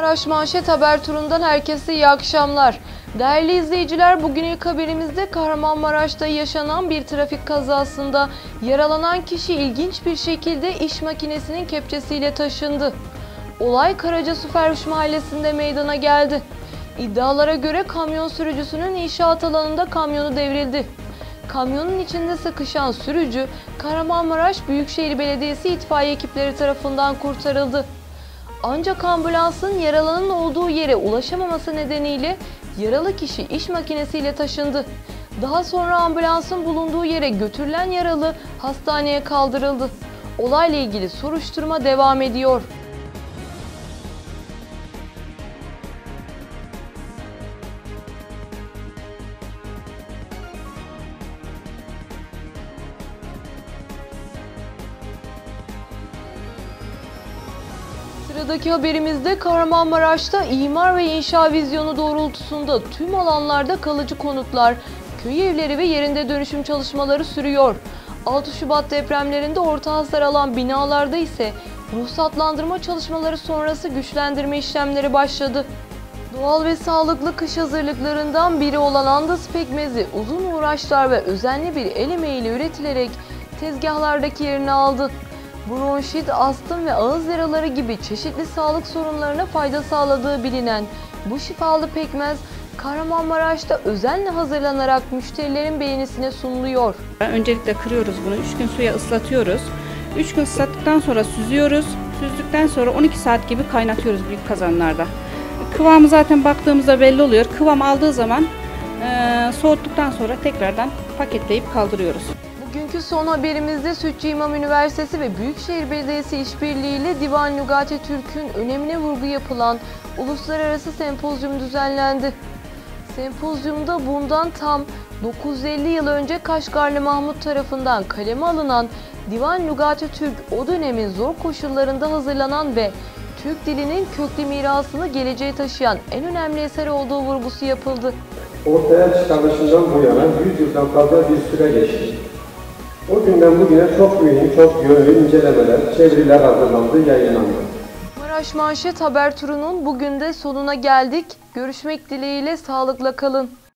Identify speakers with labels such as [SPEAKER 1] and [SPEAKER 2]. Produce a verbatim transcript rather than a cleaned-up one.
[SPEAKER 1] Maraş Manşet Haber Turu'ndan herkese iyi akşamlar. Değerli izleyiciler, bugün ilk haberimizde Kahramanmaraş'ta yaşanan bir trafik kazasında yaralanan kişi ilginç bir şekilde iş makinesinin kepçesiyle taşındı. Olay Karacasu Ferhuş Mahallesi'nde meydana geldi. İddialara göre kamyon sürücüsünün inşaat alanında kamyonu devrildi. Kamyonun içinde sıkışan sürücü Kahramanmaraş Büyükşehir Belediyesi itfaiye ekipleri tarafından kurtarıldı. Ancak ambulansın yaralının olduğu yere ulaşamaması nedeniyle yaralı kişi iş makinesiyle taşındı. Daha sonra ambulansın bulunduğu yere götürülen yaralı hastaneye kaldırıldı. Olayla ilgili soruşturma devam ediyor. Sıradaki haberimizde Kahramanmaraş'ta imar ve inşa vizyonu doğrultusunda tüm alanlarda kalıcı konutlar, köy evleri ve yerinde dönüşüm çalışmaları sürüyor. altı Şubat depremlerinde orta hasar alan binalarda ise ruhsatlandırma çalışmaları sonrası güçlendirme işlemleri başladı. Doğal ve sağlıklı kış hazırlıklarından biri olan Andas pekmezi uzun uğraşlar ve özenli bir el emeğiyle üretilerek tezgahlardaki yerini aldı. Bronşit, astım ve ağız yaraları gibi çeşitli sağlık sorunlarına fayda sağladığı bilinen bu şifalı pekmez Kahramanmaraş'ta özenle hazırlanarak müşterilerin beğenisine sunuluyor.
[SPEAKER 2] Öncelikle kırıyoruz bunu, üç gün suya ıslatıyoruz. üç gün ıslattıktan sonra süzüyoruz. Süzdükten sonra on iki saat gibi kaynatıyoruz büyük kazanlarda. Kıvamı zaten baktığımızda belli oluyor. Kıvam aldığı zaman e, soğuttuktan sonra tekrardan paketleyip kaldırıyoruz.
[SPEAKER 1] Bugünkü son haberimizde Sütçü İmam Üniversitesi ve Büyükşehir Belediyesi işbirliğiyle Divan Lugati Türk'ün önemine vurgu yapılan uluslararası sempozyum düzenlendi. Sempozyumda bundan tam dokuz yüz elli yıl önce Kaşgarlı Mahmut tarafından kaleme alınan Divan Lugati Türk o dönemin zor koşullarında hazırlanan ve Türk dilinin köklü mirasını geleceğe taşıyan en önemli eser olduğu vurgusu yapıldı.
[SPEAKER 3] Ortaya çıkarılışından bu yana yüz yıldan fazla bir süre geçti. O günden bugüne çok mühim, çok yönlü incelemeler, çeviriler hazırlandı, yayınlandı.
[SPEAKER 1] Maraş Manşet Haber Turu'nun bugün de sonuna geldik. Görüşmek dileğiyle sağlıkla kalın.